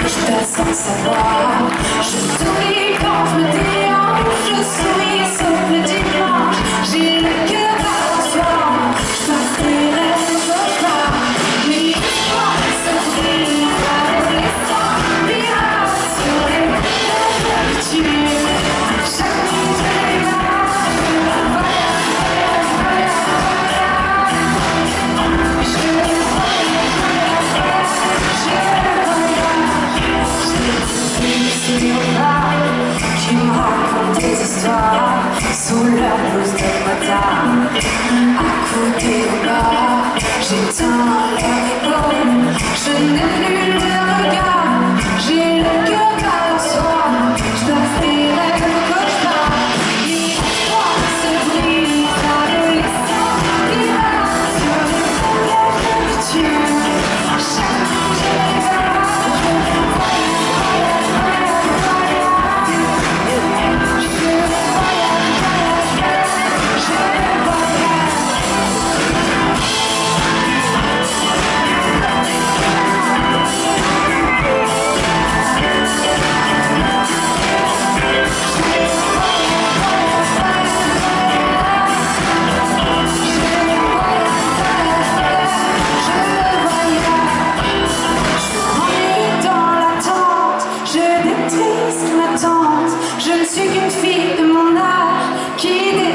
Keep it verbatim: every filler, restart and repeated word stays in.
je passe sans savoir. Je souris quand je me dérange, je souris sauf le dimanche. J'ai le cœur à soi, je passe des rêves au cauchemar. Mais l'histoire se brise adolescent, pirate sur les plages de tuer. Chaque nuit je les lâche, voyage, voyage, voyage. Je qui me racontent des histoires sous leur blouse de motard. À côté de bas, j'éteins leur épaule. Je n'ai plus de regard, j'ai le cœur à soi. Je passe des rêves au cauchemar. L'histoire se brise, adolescent, pirate sur les plages de tuer. Chaque nuit je les lâche, voyage, voyage, voyage. Je ne suis qu'une fille de mon âge qui